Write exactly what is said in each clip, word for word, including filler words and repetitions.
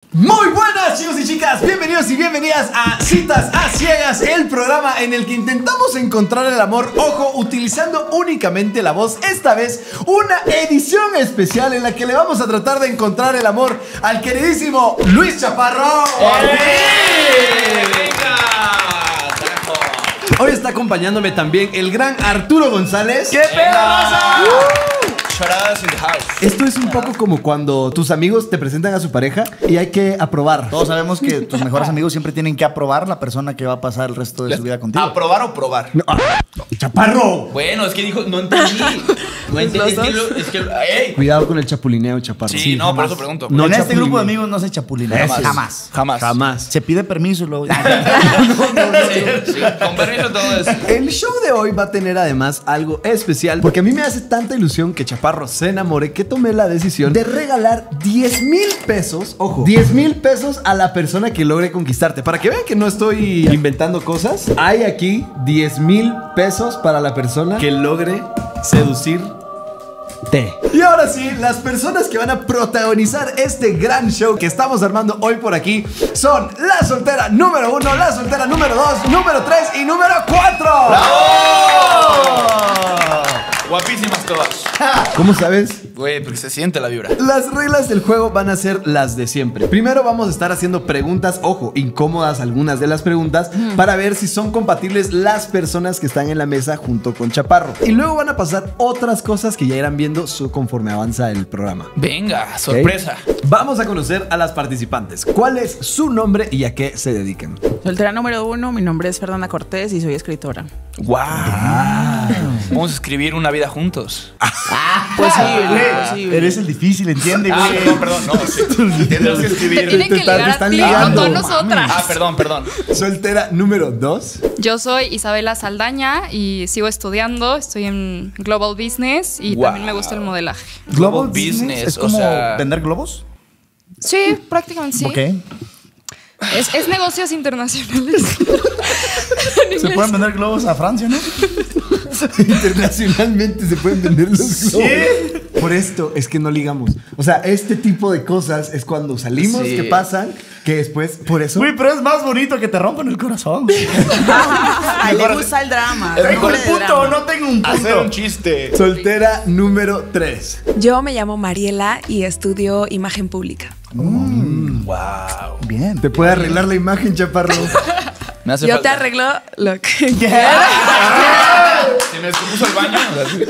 Muy buenas chicos y chicas, bienvenidos y bienvenidas a Citas a Ciegas, el programa en el que intentamos encontrar el amor, ojo, utilizando únicamente la voz. Esta vez una edición especial en la que le vamos a tratar de encontrar el amor al queridísimo Luis Chaparro. ¡Venga! Hoy está acompañándome también el gran Arturo González. ¡Qué pedo, raza! Choradas in the house. Esto es un poco como cuando tus amigos te presentan a su pareja y hay que aprobar. Todos sabemos que tus mejores amigos siempre tienen que aprobar la persona que va a pasar el resto de su vida contigo. ¿Aprobar o probar? No, ah, ¡Chaparro! Bueno, es que dijo, no entendí. No entendí. Es que, lo- es que ey. Cuidado con el chapulineo, Chaparro. Sí, no, por eso pregunto. No, en este chapulín. grupo de amigos no se chapulina. Jamás. Jamás. Jamás. Jamás. Se pide permiso y luego. Sí, sí, con permiso todo eso. El show de hoy va a tener además algo especial, porque a mí me hace tanta ilusión que Chaparro se enamore que tomé la decisión de regalar diez mil pesos, ojo, diez mil pesos a la persona que logre conquistarte. Para que vean que no estoy inventando cosas, hay aquí diez mil pesos para la persona que logre seducir. Y ahora sí, las personas que van a protagonizar este gran show que estamos armando hoy por aquí son la soltera número uno, la soltera número dos, número tres y número cuatro. Guapísimas todas. ¿Cómo sabes? Güey, porque se siente la vibra. Las reglas del juego van a ser las de siempre. Primero vamos a estar haciendo preguntas, ojo, incómodas algunas de las preguntas, mm. para ver si son compatibles las personas que están en la mesa junto con Chaparro. Y luego van a pasar otras cosas que ya irán viendo su, conforme avanza el programa. Venga, sorpresa. ¿Okay? Vamos a conocer a las participantes. ¿Cuál es su nombre y a qué se dedican? Soltera número uno, mi nombre es Fernanda Cortés y soy escritora. Wow. Vamos a escribir una vida juntos. Posible, posible. Eres el difícil, entiende, Ah, güey. perdón, perdón, no. Sí. Tienes que Te escribir. tienen que te están- ligar te a están ti, ligando. no a nosotras. Ah, perdón, perdón. Soltera número dos. Yo soy Isabela Saldaña y sigo estudiando. Estoy en Global Business y Wow. también me gusta el modelaje. Global Business, Es o como sea- vender globos. Sí, prácticamente sí. Ok. Es, es negocios internacionales. En Se inglés. pueden vender globos a Francia, ¿no? Internacionalmente se pueden vender los globos. Por esto es que no ligamos. O sea, este tipo de cosas es cuando salimos, Sí. que pasan, que después, por eso. Güey, pero es más bonito que te rompan el corazón. Ay, le gusta el drama. Es Tengo mejor un Hombre de punto, drama. no tengo un Hacer punto. un chiste. Soltera número tres. Yo me llamo Mariela y estudio imagen pública. Wow. Bien. Te puede arreglar la imagen, Chaparro. Me hace Yo falta. te arreglo lo que quieras. Se me descompuso el baño.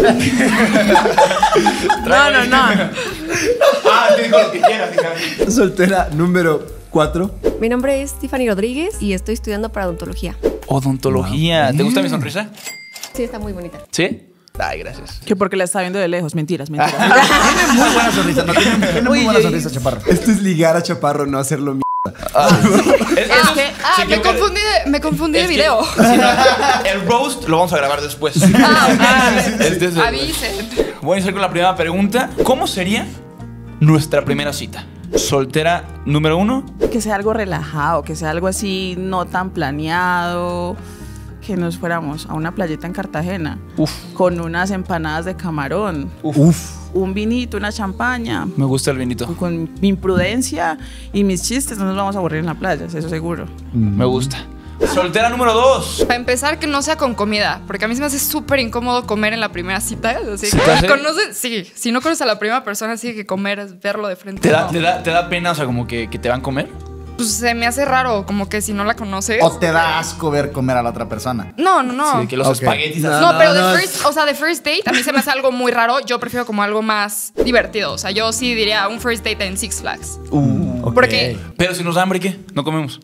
No, no, no. Ah, te digo lo que quieras, hija. Soltera número cuatro. Mi nombre es Tiffany Rodríguez y estoy estudiando para odontología. Odontología. ¿Te gusta mi sonrisa? Sí, está muy bonita. ¿Sí? Ay, gracias. Que porque la está viendo de lejos. Mentiras, mentiras. Tiene muy buena sonrisa. No, tiene, tiene muy Uy, buena uy. sonrisa, Chaparro. Esto es ligar a Chaparro, no hacerlo mierda. Es, Es que- Ah, me confundí de, me confundí de video. El roast lo vamos a grabar después. Ah, ok. Este es el- Avisen. Voy a iniciar con la primera pregunta. ¿Cómo sería nuestra primera cita? Soltera número uno. que sea algo relajado, que sea algo así no tan planeado. Que nos fuéramos a una playita en Cartagena. Uf. Con unas empanadas de camarón. Uf. Un vinito, una champaña. Me gusta el vinito. Con mi imprudencia y mis chistes no nos vamos a aburrir en la playa, eso seguro. Me gusta. Soltera número dos. Para empezar, que no sea con comida, porque a mí se me hace súper incómodo comer en la primera cita. Así, ¿Sí te hace? conoces, sí, si no conoces a la primera persona, sí que comer es verlo de frente. ¿Te da, no. te da, te da pena, o sea, como que, que te van a comer? Pues se me hace raro, como que si no la conoces. O te da asco ver comer a la otra persona. No, no, no. Sí, que los Ok. espaguetis No, así. No, pero no, de first, o sea, de first date a mí se me hace algo muy raro. Yo prefiero como algo más divertido. O sea, yo sí diría un first date en Six Flags. Uh, Porque, Pero si nos da hambre, ¿qué? No comemos.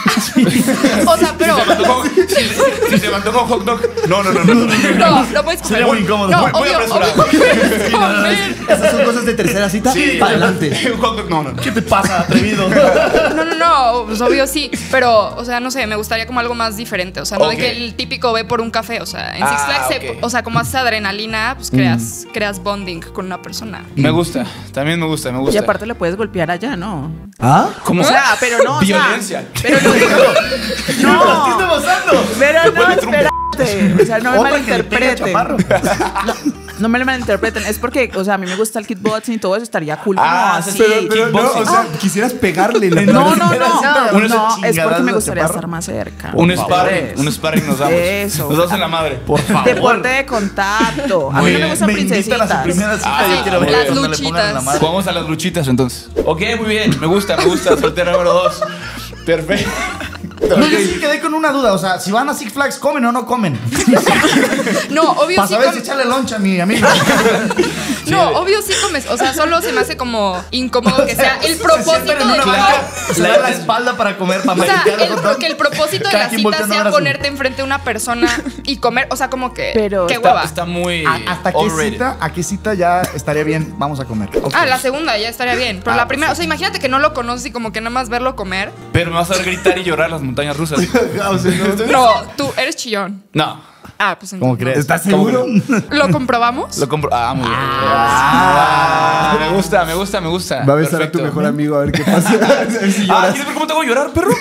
o sea, pero Si se me antojó- si- si se me antojó un hot dog. No, no, no, no. no. no, no puedes comer. Sería muy incómodo. No, Muy- muy obvio, apresurado. obvio puedes comer. Esas son cosas de tercera cita. Sí. Para adelante. Un hot dog, no, no. ¿Qué te pasa, atrevido? No, no, no, pues obvio sí, pero, o sea, no sé, me gustaría como algo más diferente, o sea, no Ok. de que el típico ve por un café, o sea, en Ah, Six Flags, se- ok. o sea, como haces adrenalina, pues creas, creas bonding con una persona. Me gusta. También me gusta, me gusta. Y aparte le puedes golpear allá, ¿no? ¿Ah? ¿Cómo? O sea, pero no. o sea, Violencia. pero no. No. ¿Qué está pasando? Pero no, meter un espérate. O sea, no me Otra que le pega a malinterpreten. Chaparro. No me lo malinterpreten, es porque, o sea, a mí me gusta el kickboxing y todo eso, estaría cool como Ah, así. sí, Pero, pero no, kickboxing. o sea, quisieras pegarle. la No, verdad. no, no, Uno no, se es porque me chingadazo, gustaría Chaparro. estar más cerca. Un Por sparring, eso. un sparring nos damos. Eso. Nos damos en la madre. Por favor. Deporte de contacto. A mí Muy no me bien. gustan Me invitan a su princesitas. primera cita. Ah, yo quiero ver las cuando le pongan en la luchitas. madre. Jugamos a las luchitas entonces. Ok, muy bien. Me gusta, me gusta. Soltera número dos. Perfecto. No, yo sí quedé con una duda. O sea, si van a Six Flags, ¿comen o no comen? No, obvio Para sí saber com- si echarle loncha a mi amigo. No, obvio sí comes. O sea, solo se me hace como incómodo que sea el Se propósito sientan en de una todo. banca, se dan la espalda para comer, para O sea, masticar el, hot dog. que el propósito de Cada la quien cita volteando a sea ver a su- ponerte enfrente de una persona y comer. O sea, como que. Pero qué Está, hueva. está muy. ¿A- ¿Hasta qué overrated. cita? ¿A qué cita ya estaría bien? Vamos a comer. Ok. Ah, la segunda ya estaría bien. Pero Ah, la primera, o sea, imagínate que no lo conoces y como que nada más verlo comer. Pero me vas a ver gritar y llorar las montañas rusas. O sea, no- No, tú eres chillón. No. Ah, pues ¿Cómo entonces. crees? ¿Estás seguro? ¿Lo comprobamos? Lo compro. Ah, muy bien. Ah, me gusta, me gusta, me gusta. Va a besar a tu Perfecto. mejor amigo a ver qué pasa. A ver si Ah, lloras. ¿quieres ver cómo te voy a llorar, perro?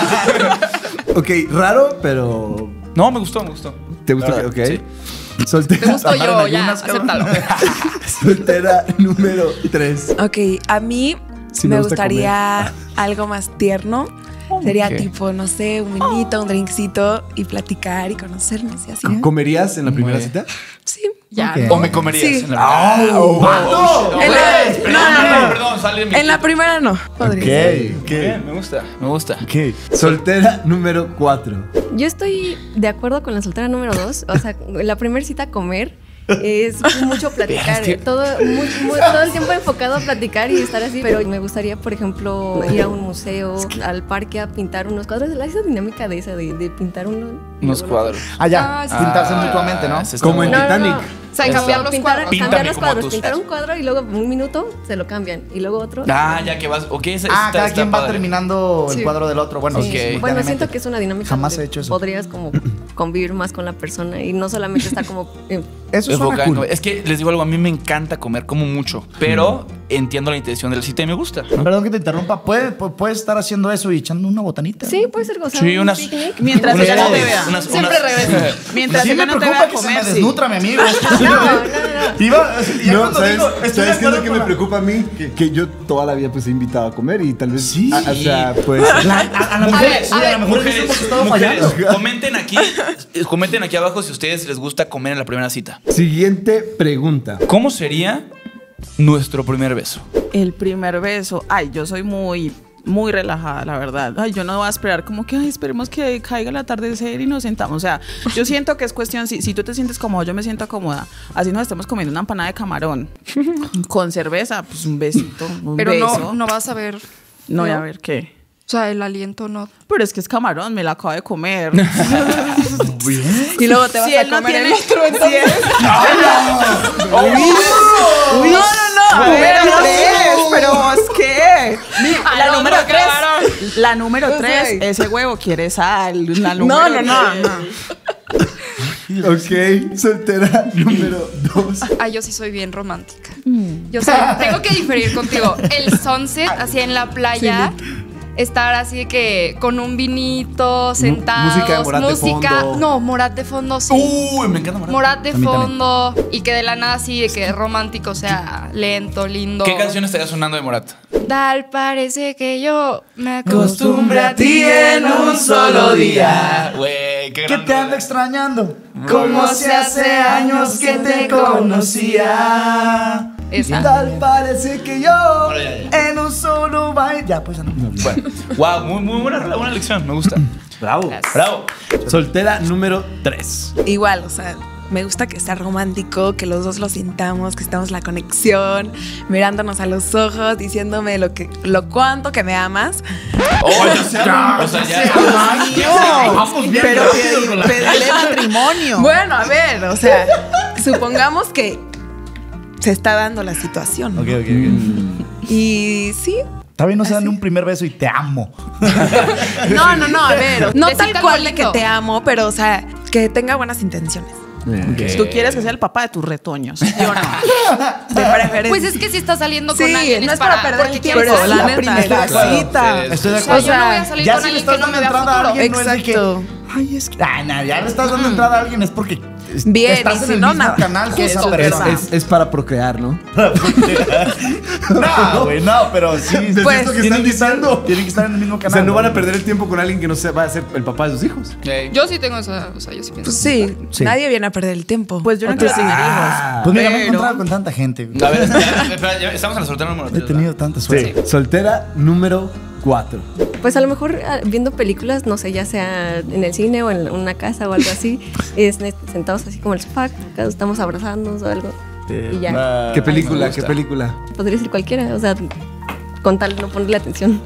Ok, raro, pero. No, me gustó, me gustó. ¿Te gusta? La Ok. verdad, sí. Soltera. Te gustó yo, Amarran ya, ayunas, cabrón. acéptalo. Soltera número tres. Ok, a mí Sí me me gusta gustaría algo más tierno. Sería ok. tipo, no sé, un vinito, un drinkcito y platicar y conocernos y así. ¿eh? ¿Comerías en la primera bien. cita? Sí. Ya. Ok. ¿O me comerías? Sí. En la ¡Oh! Oh, ¡Vato! shit. En la- Perdón, no, no, perdón, no. perdón, sale de mi- En la primera no. Podría ser. Ok, Bien, me gusta, me gusta. ok. Soltera número cuatro. Yo estoy de acuerdo con la soltera número dos. O sea, la primera cita a comer es mucho platicar. Es que- todo, muy- muy- todo el tiempo enfocado a platicar y estar así. Pero me gustaría, por ejemplo, ir a un museo, al parque a pintar unos cuadros. La esa dinámica de esa, de, de pintar uno. y Unos luego- cuadros. Ah, ya. Ah, sí. Pintarse Ah, mutuamente, ¿no? ese está Como en bueno. No, no, Titanic. no. O sea, cambiar los Pintar, cuadros. Píntame cambiar los como cuadros, tus- pintar un cuadro y luego un minuto se lo cambian y luego otro. Ah, ya que vas. Ok, ese Ah, está, cada está quien va padre. terminando el Sí. cuadro del otro. Bueno, Sí. Ok. Bueno, simultáneamente. siento que es una dinámica Jamás donde he hecho eso. podrías como convivir más con la persona y no solamente estar como eh, Eso suena Enfocado en cool. comer. Es que les digo algo, a mí me encanta comer, como mucho, pero entiendo la intención de la cita y me gusta. ¿no? Perdón que te interrumpa. ¿Puede- pu- ¿Puedes estar haciendo eso y echando una botanita? sí, puede ser cosa. Sí, un unas- picnic. Mientras Unas- ella no te vea. unas- Siempre unas- regresa. Mientras Sí ella me no te preocupa vea que se comer, me sí. desnutra, mi amigo. No, no, no. Iba, ya No, cuando ¿sabes, digo, estoy de ¿sabes qué es acuerdo lo que con me la- preocupa a mí? Que, que yo toda la vida pues he invitado a comer y tal vez. Sí. a- o sea, pues. La- a, a lo mejor, ver, a oye, a ver, lo mejor Mujeres, hemos estado mujeres, fallando. comenten aquí, eh, comenten aquí abajo si a ustedes les gusta comer en la primera cita. Siguiente pregunta. ¿Cómo sería nuestro primer beso? El primer beso. Ay, yo soy muy, muy relajada, la verdad. Ay, yo no voy a esperar como que, ay, esperemos que caiga el atardecer y nos sentamos. O sea, yo siento que es cuestión, si, si tú te sientes cómodo, yo me siento cómoda. Así nos estemos comiendo una empanada de camarón con cerveza, pues un besito, un Pero beso. no, no vas a ver. No voy a ¿no? ver qué. O sea, el aliento no. Pero es que es camarón, me la acabo de comer. Y luego te vas Si a él no comer tiene el otro, entonces. Uy, no, no, no. Pero tres, pero es que. La Al número hombro, cabrón. tres. La número O sea, tres, ese huevo quiere sal. La No, número no, no, tres. no. Ok, soltera número dos. Ay, yo sí soy bien romántica. Yo soy, tengo que diferir contigo. El sunset, así en la playa. Estar así de que con un vinito, sentados. música de Morat de fondo. No, Morat de fondo, sí. Uy, me encanta Morat. Morat de A mí también. fondo. Y que de la nada así de que romántico, o sea, lento, lindo. ¿Qué canción estaría sonando de Morat? Tal parece que yo me acostumbro a ti en un solo día. Güey, qué ¿Qué gran te ando rola. extrañando? Como si hace años que te conocía. Esa. Tal parece que yo Ahora ya, ya. en un solo baile. Ya, pues ya no. Bueno, wow, muy, muy buena, rola, buena lección, me gusta. Bravo. Bravo. Soltera número tres. Igual, o sea, me gusta que sea romántico, que los dos lo sintamos, que estamos la conexión, mirándonos a los ojos, diciéndome lo que, lo cuánto que me amas. Oh, o sea, o sea, ya. Vamos bien Pero rápido con la- pedirle matrimonio. Bueno, a ver, o sea, supongamos que se está dando la situación. Ok, ok, ok. Y sí. Está bien, no se dan un primer beso y te amo. No, no, no, a ver. No Besito tal al cual de que bolito. te amo, pero, o sea, que tenga buenas intenciones. Tú quieres que sea el papá de tus retoños, ¿sí o no? De preferencia. Pues es que si estás saliendo con Sí, alguien no es es para para perder porque el tiempo, quieres la la neta. primera Claro, cita. sí, Estoy de O sea, acuerdo. yo no voy a salir ya con si le alguien estás que no dando me vea entrada a futuro. alguien, no es de que. Exacto. Ay, es que. Ay, nada, ya le estás dando entrada a alguien es porque Bien, estás y en si el no, mismo nada. canal que esa Justo, Es, persona. es- es para procrear, ¿no? No, güey, no, pero sí. Pues, esto que tienen están que estar- diciendo. Tienen que estar en el mismo O canal. sea, no van a güey. perder el tiempo con alguien que no se va a ser el papá de sus hijos. Ey. Yo sí tengo esa, o sea, yo sí pienso. Pues sí, Sí. nadie viene a perder el tiempo. Pues yo no ¿O quiero tú tener sí? hijos. Pues mira, me he pero- encontrado con tanta gente. güey. A ver, espera, espera, ya estamos en la soltera número He tres. tenido tanta suerte. Soltera número cuatro. Pues a lo mejor ah, viendo películas, no sé, ya sea en el cine o en una casa o algo así, es, ne- sentados así como en el sofá, acá estamos abrazándonos o algo. Y ya. Ah, ¿Qué película? me ¿Qué gusta. película? Podría ser cualquiera, o sea, con tal de no ponerle atención.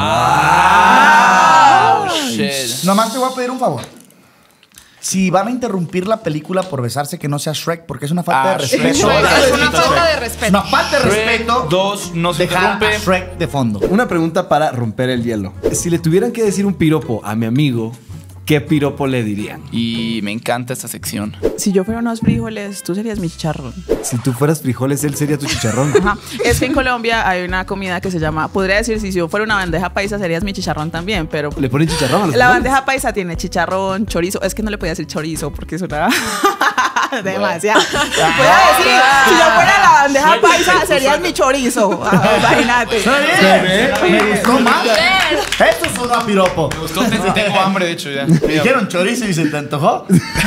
Ah, shit. Nomás te voy a pedir un favor. Si van a interrumpir la película por besarse, que no sea Shrek, porque es una falta Ah, de respeto. Shrek. Es una falta de Es respeto. una falta de Shrek respeto. dos, no se dejar interrumpe. a Shrek de fondo. Una pregunta para romper el hielo. Si le tuvieran que decir un piropo a mi amigo, ¿qué piropo le dirían? Y me encanta esta sección. Si yo fuera unos frijoles, tú serías mi chicharrón. Si tú fueras frijoles, él sería tu chicharrón. Ajá. Es que en Colombia hay una comida que se llama, podría decir, si yo fuera una bandeja paisa serías mi chicharrón también, pero ¿Le ponen chicharrón a los la frijoles? bandeja paisa tiene chicharrón, chorizo. Es que no le podía decir chorizo porque es una demasiado. Voy a decir, si yo fuera la bandeja Suelta, paisa suelta, serías suelta. mi chorizo. Ah, imagínate. Está bien. Me gustó más. Esto es un piropo. Me gustó, te- tengo hambre, de hecho, ya. Me dijeron chorizo y se te antojó.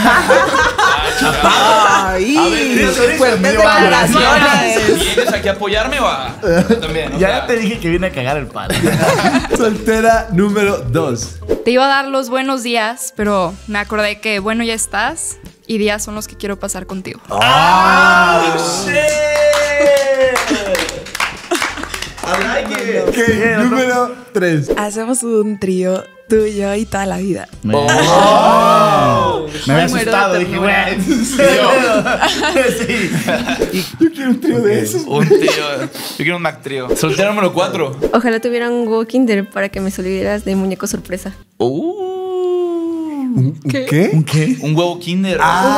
Ay, A ver, ¿tienes chorizo? fuertes Me dio hambre. declaraciones. ¿Vienes aquí a apoyarme o a...? También, o Ya sea, te dije que vine a cagar el palo. Soltera número dos. Te iba a dar los buenos días, pero me acordé que bueno, ya estás y días son los que quiero pasar contigo. Ok, número tres. Hacemos un trío tú y yo y toda la vida. Me había Ay, muero de asustado. Dije, güey, ternura. ¿en serio? Sí. Yo quiero un trío de eso. un tío. Yo quiero un Mac trío. Soltera número cuatro. Ojalá tuviera un huevo Kinder para que me solidieras de muñeco sorpresa. Uh, ¿Un qué? ¿Un qué? un huevo Kinder.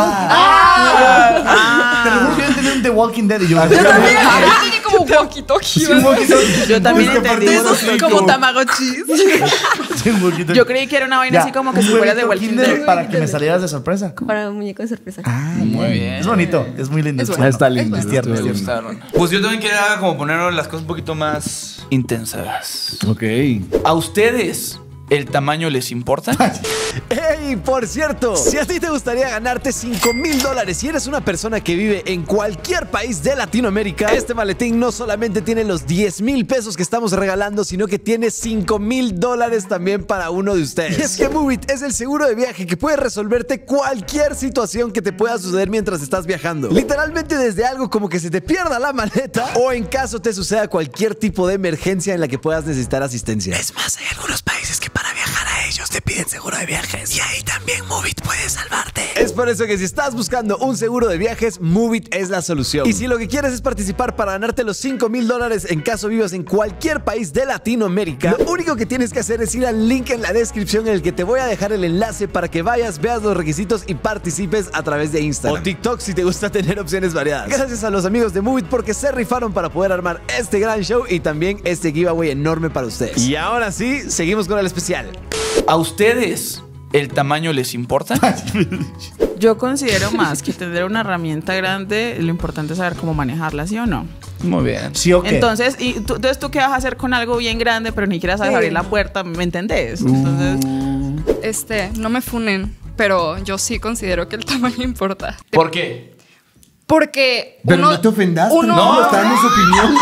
Te lo juro que yo entendí un The Walking Dead y yo. Yo tenía como walkie-talkie. Yo también Pues que entendí aparte eso. eso sí, Como como- Tamagotchis. Sí, un poquito. Yo creí que era una vaina Ya, así como que un si fuera de huevito Walking Kinder Dead. para que me salieras de sorpresa. Para un muñeco de sorpresa. Muy bien. Es bonito, es muy lindo. Es Ah, bueno. está lindo. Es tierno, Me es tierno. gustaron. Pues yo también quería como poner las cosas un poquito más intensas. Ok. ¿A ustedes el tamaño les importa? ¡Ey! Por cierto, si a ti te gustaría ganarte cinco mil dólares y eres una persona que vive en cualquier país de Latinoamérica, este maletín no solamente tiene los diez mil pesos que estamos regalando, sino que tiene cinco mil dólares también para uno de ustedes. Y es que Movit es el seguro de viaje que puede resolverte cualquier situación que te pueda suceder mientras estás viajando. Literalmente desde algo como que se te pierda la maleta o en caso te suceda cualquier tipo de emergencia en la que puedas necesitar asistencia. Es más, hay algunos países que para viajar a ellos te piden seguro de viajes y ahí también Movit puede salvarte. Es por eso que si estás buscando un seguro de viajes, Movit es la solución. Y si lo que quieres es participar para ganarte los cinco mil dólares en caso vivas en cualquier país de Latinoamérica, lo único que tienes que hacer es ir al link en la descripción en el que te voy a dejar el enlace para que vayas, veas los requisitos y participes a través de Instagram o TikTok si te gusta tener opciones variadas. Gracias a los amigos de Movit porque se rifaron para poder armar este gran show y también este giveaway enorme para ustedes. Y ahora sí, seguimos con el especial. ¿A ustedes el tamaño les importa? Yo considero más que tener una herramienta grande, lo importante es saber cómo manejarla, ¿sí o no? Muy bien. ¿Sí o qué? Entonces, y tú, entonces, ¿tú qué vas a hacer con algo bien grande, pero ni siquiera sabes abrir la puerta? ¿Me entendés? Entonces, Este, no me funen, pero yo sí considero que el tamaño importa. ¿Por qué? Porque Pero uno, no te ofendas, uno- no, está dando su opinión.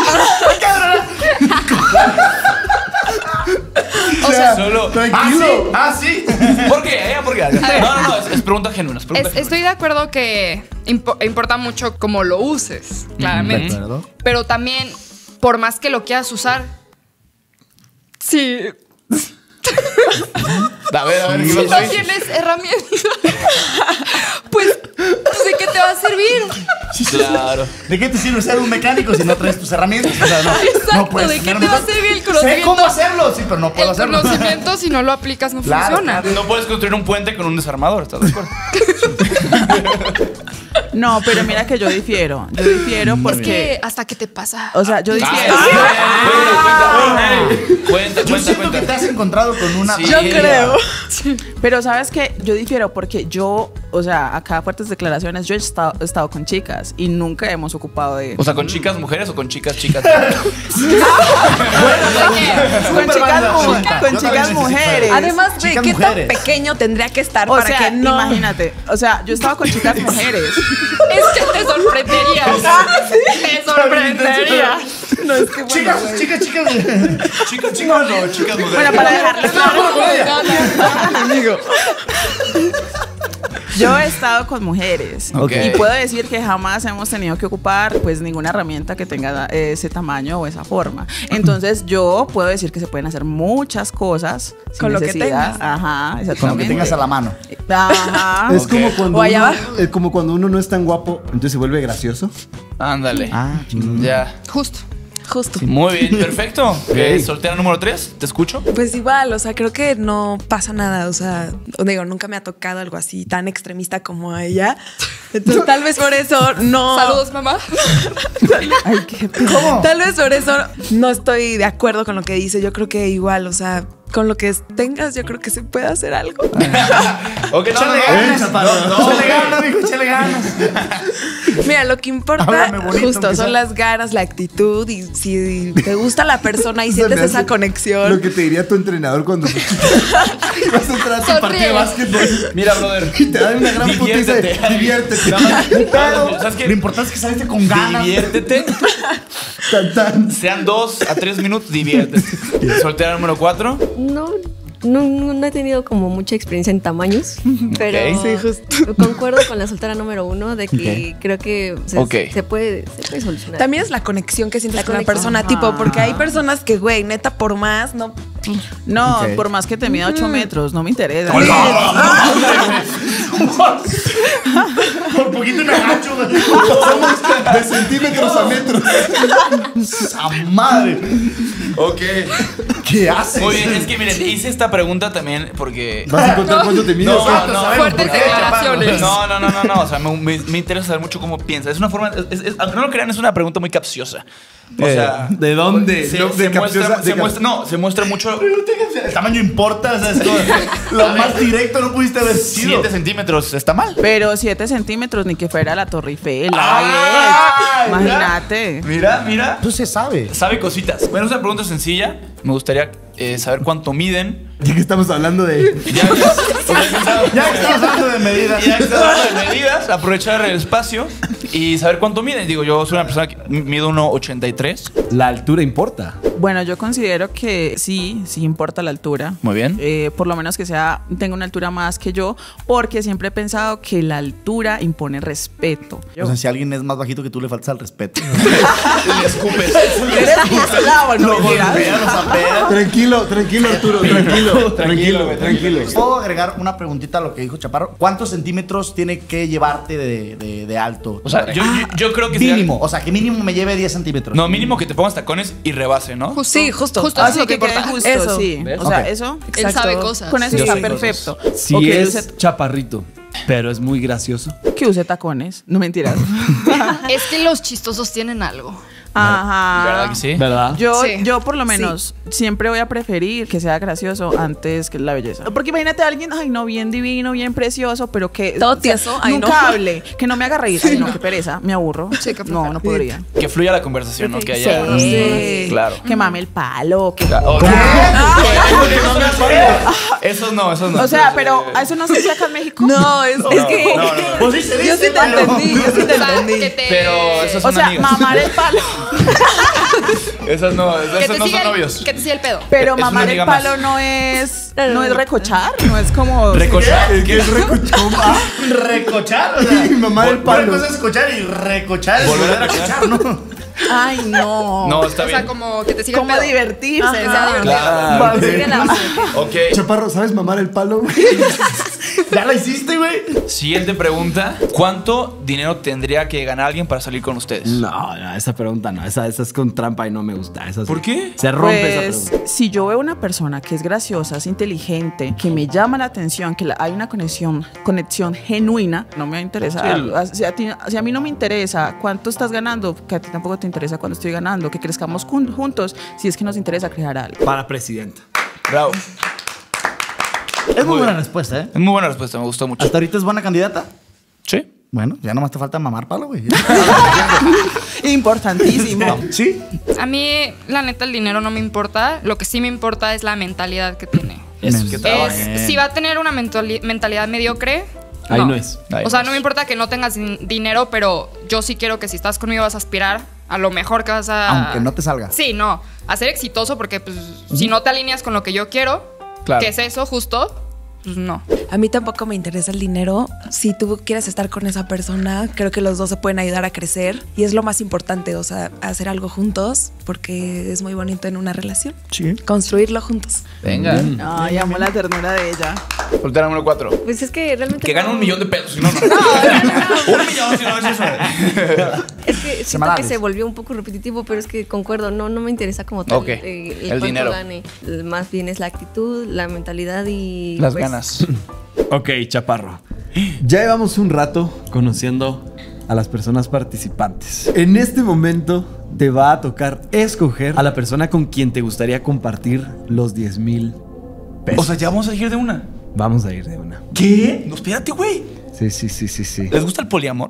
O sea, Solo. Tranquilo. Ah, sí. ¿Por qué? Eh, ¿Por qué? No, no, no. Es, es pregunta genuina. Es pregunta es- estoy de acuerdo que impo- importa mucho cómo lo uses, claramente. De acuerdo. Pero también, por más que lo quieras usar, sí. genuina. A ver, a ver, ¿qué Si pasó no ahí? tienes herramientas, pues, pues, ¿de qué te va a servir? Claro. ¿De qué te sirve ser un mecánico si no traes tus herramientas? O sea, no, Exacto, no puedes ¿de qué tener te va a mejor- servir el Sé conocimiento? cómo hacerlo, sí, pero no puedo El hacerlo. conocimiento, si no lo aplicas, no Claro, funciona. claro. No puedes construir un puente con un desarmador, ¿estás de acuerdo? no, pero mira que yo difiero. Yo difiero Es porque, que hasta que te pasa. o sea, yo difiero. Ah, cuenta, cuenta, cuenta, Yo cuenta, siento que te cuenta. has encontrado con una... Sí. Yo creo. Pero sabes que yo difiero porque yo o sea, acá fuertes declaraciones, yo he estado, he estado con chicas y nunca hemos ocupado de... O sea, ¿con chicas mujeres o con chicas chicas? con chicas, mu- con chicas mujeres. Además, ve, Chicas ¿qué mujeres. tan pequeño tendría que estar O para sea, que no? imagínate, o sea, yo he estado con chicas mujeres. Es que te sorprenderías. Te sorprenderías. No, es que bueno, Chicas, güey. chicas, chicas. ¿Chicas chicas o chicas mujeres? Bueno, para dejarles claro, yo he estado con mujeres Ok. y puedo decir que jamás hemos tenido que ocupar pues ninguna herramienta que tenga ese tamaño o esa forma. Entonces yo puedo decir que se pueden hacer muchas cosas sin Con lo que necesidad. tengas. Ajá, exactamente. Con lo que tengas a la mano. Ajá. Es como cuando, O allá uno, abajo. es como cuando uno no es tan guapo, entonces se vuelve gracioso. Ándale. Ah, chingón. Ya. Justo. Justo. Muy bien, perfecto. Eh, soltera número tres, ¿te escucho? Pues igual, o sea, creo que no pasa nada, o sea, digo, nunca me ha tocado algo así tan extremista como a ella. Entonces, tal vez por eso no. Saludos, mamá. Ay, qué ¿Cómo? Tal vez por eso no estoy de acuerdo con lo que dice. Yo creo que igual, o sea, con lo que tengas, yo creo que se puede hacer algo. Ok, no, no, Échale no, ganas, no, chaparro. no, no, Échale ganas, mijo, échale ganas. Mira, lo que importa Háblame bonito, justo aunque sea. son las ganas, la actitud y si te gusta la persona y Se sientes me hace esa conexión. Lo que te diría tu entrenador cuando vas a entrar a tu Sonríe. partido de básquetbol Mira, brother. y te dan una gran putiza de Diviértete. diviértete. Nada más, nada más, ¿sabes Lo qué? importante es que saliste con ganas. Diviértete. Tan, tan. Sean dos a tres minutos, diviértete. Soltera número cuatro. No, no, no he tenido como mucha experiencia en tamaños, pero Ok. Sí, concuerdo con la soltera número uno de que creo que se, Ok. se puede, se puede solucionar. También es la conexión que sientes La con la conexión. persona, tipo, porque hay personas que, güey, neta, por más, no. No, Ok. por más que te mida ocho metros, no me interesa. Por poquito me agacho, güey. Pasamos de centímetros a metros. ¡A madre! Ok. ¿Qué haces? Muy bien, es que miren, hice esta pregunta también porque. ¿Vas a contar cuánto te mides? No, ¿Cuánto no, sabemos fuertes por qué, declaraciones. No, no, no, no, no. O sea, me, me- me interesa saber mucho cómo piensa. Es una forma. es- es- aunque no lo crean, es una pregunta muy capciosa. O Eh, sea. ¿de dónde? Se, No, se de muestra, capciosa- se de muestra- no, se muestra mucho. El tamaño importa, o sea, es como lo más directo no pudiste haber sido. siete centímetros está mal. Pero siete centímetros, ni que fuera la Torre Eiffel. Ah, Alex. Imagínate. Mira, mira. Tú se sabe. Sabe cositas. Bueno, es una pregunta sencilla. Me gustaría eh, saber cuánto miden. Ya que estamos hablando de. Ya, Ya que estamos hablando de medidas. Ya que estamos hablando de medidas, aprovechar el espacio y saber cuánto miden. Digo, yo soy una persona que mido uno ochenta y tres. La altura importa. Bueno, yo considero que sí, sí importa la altura. Muy bien. Eh, por lo menos que sea, tenga una altura más que yo, porque siempre he pensado que la altura impone respeto. O sea, si alguien es más bajito que tú, le faltas al respeto. Le escupes. Eres mi esclavo, no mentiras. golpea, los apea. Tranquilo, tranquilo, Arturo. Tranquilo, tranquilo, güey, tranquilo. ¿Puedo agregar una preguntita a lo que dijo Chaparro? ¿Cuántos centímetros tiene que llevarte de, de- de alto? O sea, yo, yo, yo creo que sería- Mínimo, o sea, que mínimo me lleve diez centímetros. No, mínimo que te pongas tacones y rebase, ¿no? Justo. Sí, justo. Justo eso es Así lo que que quede importa. justo, Eso. sí. ¿Ves? O sea, Ok. eso. Él Exacto. sabe cosas. Con eso Yo está sé perfecto. Si Ok, es use- chaparrito, pero es muy gracioso. que use tacones. No mentiras. Es que los chistosos tienen algo. Ajá. ¿Verdad que sí? ¿Verdad? Yo, Sí. yo por lo menos siempre voy a preferir que sea gracioso antes que la belleza. Porque imagínate a alguien, ay no, bien divino, bien precioso, pero que Todo o sea, tieso, ay, nunca no. hable, que no me haga reír. Ay, no, qué pereza, me aburro. Sí, qué no, flojera. no podría. Que fluya la conversación, ¿no? Que haya. Sí. Claro. Que mame el palo, que Claro. Ok. Esos no, esos no. o sea, pero a eso no se dice acá en México. No, es, es que. no, no, no. Pues sí, se Yo dice, sí te mano. entendí, yo sí te O sea, entendí. que te, Pero esos O son sea, amigas. mamar el palo. Esas no, que esos te no siga son el- novios. Que te siga el pedo. Pero Es una mamar el amiga más. palo no es no es recochar, no es como Recochar. ¿Qué es recochón? Ah, Recochar, o sea, Y mamar el una palo. cosa es escuchar y recochar es Volver a volver a recochar. escuchar, ¿no? ay, no. No, está O sea, bien. como que te siga el Como pedo. divertirse, Que sea ¿no? divertido. Claro. Sigue la base. Ok. Chaparro, ¿sabes mamar el palo? Ya la hiciste, güey. Siguiente pregunta. ¿Cuánto dinero tendría que ganar alguien para salir con ustedes? No, no, esa pregunta no. Esa, esa es con trampa y no me gusta. Esa sí. ¿Por qué? Se rompe Pues, esa pregunta. si yo veo una persona que es graciosa, es inteligente, que me llama la atención, que la- hay una conexión, conexión genuina, no me va a interesar. Sí, el- A- Si a, ti- si a mí no me interesa cuánto estás ganando, que a ti tampoco te interesa cuánto estoy ganando, que crezcamos jun- juntos, si es que nos interesa crear algo. Para presidenta. Bravo. Es muy buena respuesta, ¿eh? Es muy buena respuesta, me gustó mucho. ¿Hasta ahorita es buena candidata? Sí. Bueno, ya nomás te falta mamar palo, güey. Importantísimo. ¿Sí? A mí, la neta, el dinero no me importa. Lo que sí me importa es la mentalidad que tiene. Eso, que trabaje. Es, si va a tener una mentali- mentalidad mediocre, Ahí no es. Ahí O sea, no no me importa que no tengas din- dinero, pero yo sí quiero que si estás conmigo vas a aspirar a lo mejor que vas a... Aunque no te salga. Sí, no. A ser exitoso porque pues, si no te alineas con lo que yo quiero, Claro. que es eso justo, pues no. A mí tampoco me interesa el dinero. Si tú quieres estar con esa persona, creo que los dos se pueden ayudar a crecer. Y es lo más importante, o sea, hacer algo juntos, porque es muy bonito en una relación. Sí. Construirlo juntos. Venga. Ay, amo la ternura de ella. Soltera número cuatro. Pues es que realmente. Que gana no- un millón de pesos. Si no, no. Un millón, si no es eso. Es que siento Semanales. que se volvió un poco repetitivo, pero es que concuerdo, no, no me interesa como tal Ok. eh, el, El cuánto dinero. gane. Más bien es la actitud, la mentalidad y. Las pues, ganas. Ok, Chaparro. Ya llevamos un rato conociendo a las personas participantes. En este momento te va a tocar escoger a la persona con quien te gustaría compartir los diez mil pesos. O sea, ya vamos a elegir de una. Vamos a ir de una. ¿Qué? No, espérate, güey. Sí, sí, sí, sí, sí. ¿Les gusta el poliamor?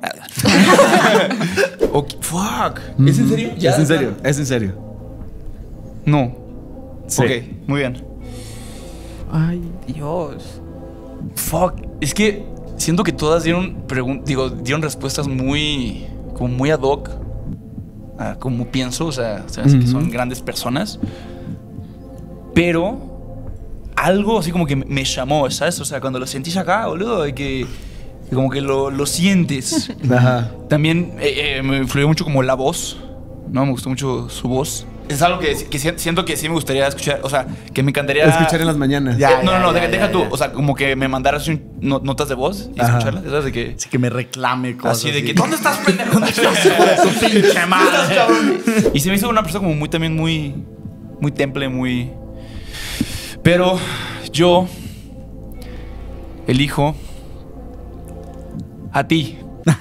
Ok, fuck. ¿Es en serio? Es en serio, es en serio. No. Sí. Ok, muy bien. Ay, Dios. Fuck. Es que siento que todas dieron pregun- digo, dieron respuestas muy como muy ad hoc a como pienso, o sea, sabes que son grandes personas. Pero algo así como que me- me llamó, ¿sabes? O sea, cuando lo sentís acá, boludo, de que, que como que lo, lo sientes. Ajá. También eh, eh, me influyó mucho como la voz, ¿no? Me gustó mucho su voz. Es algo que, que si- siento que sí me gustaría escuchar, o sea, que me encantaría... Escuchar en las mañanas. Ya. Eh, no, no, no, ya, deja, ya, deja ya, tú, ya. o sea, como que me mandaras un- no- notas de voz y Ajá. escucharlas, ¿sabes? De que... Así que me reclame cosas. Así de que, ¿dónde estás, pendejo? ¿Dónde estás? Su pinche madre. Y se me hizo una persona como muy también muy... Muy temple, muy... Pero yo... Elijo... A ti.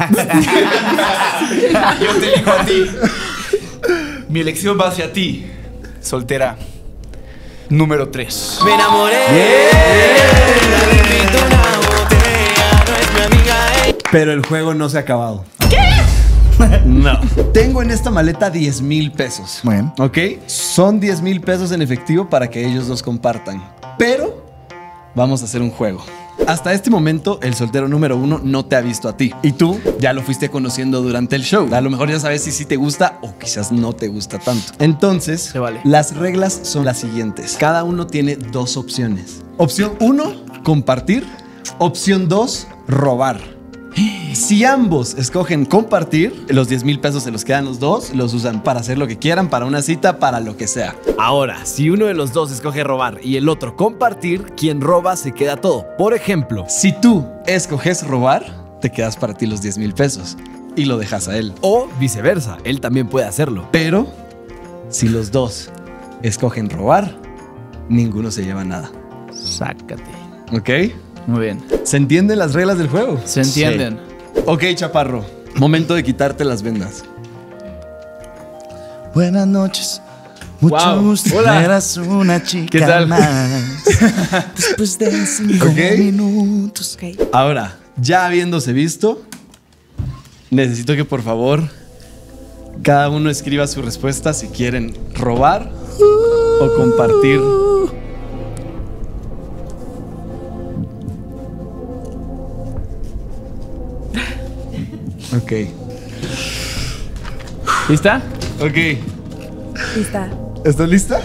Yo te elijo a ti. Mi elección va hacia ti, soltera. Número tres. Me enamoré. Le invito una botella, no es mi amiga. ey. Pero el juego no se ha acabado. ¿Qué? No. Tengo en esta maleta diez mil pesos. Bueno. ¿Ok? Son diez mil pesos en efectivo para que ellos dos compartan. Pero vamos a hacer un juego. Hasta este momento, el soltero número uno no te ha visto a ti. Y tú ya lo fuiste conociendo durante el show. A lo mejor ya sabes si sí te gusta o quizás no te gusta tanto. Entonces, Se vale. las reglas son las siguientes. Cada uno tiene dos opciones. Opción uno, compartir. Opción dos, robar. Si ambos escogen compartir, los diez mil pesos se los quedan los dos, los usan para hacer lo que quieran, para una cita, para lo que sea. Ahora, si uno de los dos escoge robar y el otro compartir, quien roba se queda todo. Por ejemplo, Si tú escoges robar, te quedas para ti los diez mil pesos y lo dejas a él. o viceversa, él también puede hacerlo. Pero si los dos escogen robar, ninguno se lleva nada. Sácate. ¿Ok? Muy bien. ¿Se entienden las reglas del juego? ¿Se entienden? Ok, Chaparro. Momento de quitarte las vendas. Buenas noches. Mucho Wow. gusto. Hola. Eras una chica ¿Qué tal? más. Después de cinco Ok. minutos. Ok. Ahora, ya habiéndose visto, necesito que por favor cada uno escriba su respuesta si quieren robar o compartir. Ok. ¿Lista? Ok. Lista. ¿Estás lista?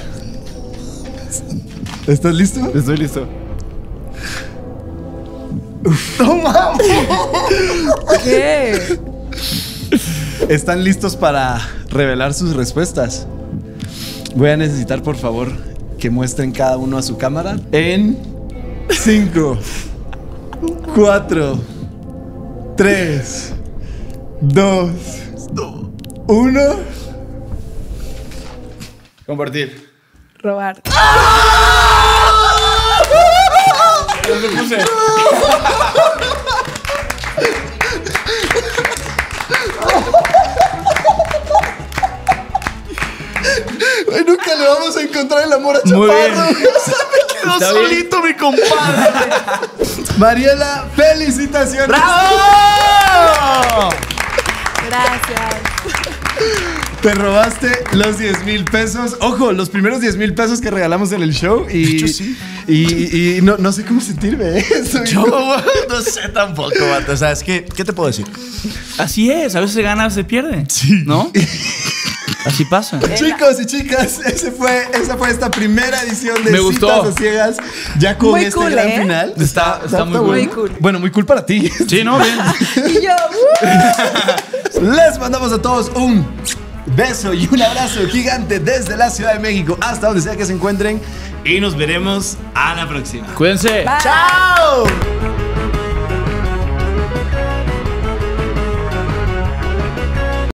¿Estás listo? Estoy listo. ¿Qué? ¿Están listos para revelar sus respuestas? Voy a necesitar, por favor, que muestren cada uno a su cámara en cinco, cuatro, tres, dos, uno. Compartir. Robar. Nunca le vamos a encontrar el amor a Muy Chaparro. bien. quedó Está bien. solito, mi compadre. Mariela, felicitaciones. ¡Bravo! Gracias. Te robaste los diez mil pesos. Ojo, los primeros diez mil pesos que regalamos en el show. Y, De hecho, sí. Y, y no, no sé cómo sentirme. ¿eh? Soy- Yo no sé tampoco, vato. O sea, es que, ¿qué te puedo decir? Así es, a veces se gana, se pierde. Sí. ¿No? Así pasa. Chicos y chicas, ese fue, esa fue esta primera edición de Me gustó. Citas a Ciegas. Ya con Muy este cool, gran ¿eh? final. Está- está muy cool. Muy cool. Bueno, muy cool para ti. Sí, no, bien. Y yo, uh. Les mandamos a todos un beso y un abrazo gigante desde la Ciudad de México hasta donde sea que se encuentren. Y nos veremos a la próxima. Cuídense. ¡Chao!